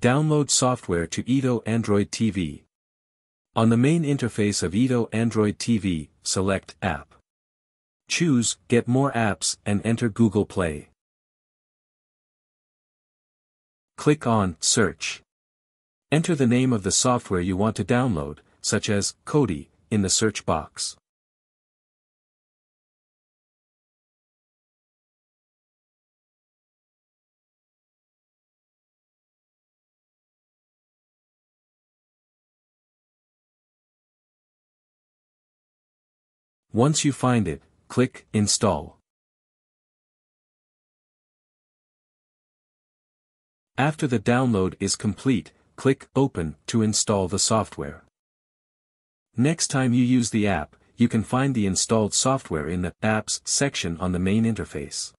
Download software to Edo Android TV. On the main interface of Edo Android TV, select App. Choose Get More Apps and enter Google Play. Click on Search. Enter the name of the software you want to download, such as Kodi, in the search box. Once you find it, click Install. After the download is complete, click Open to install the software. Next time you use the app, you can find the installed software in the Apps section on the main interface.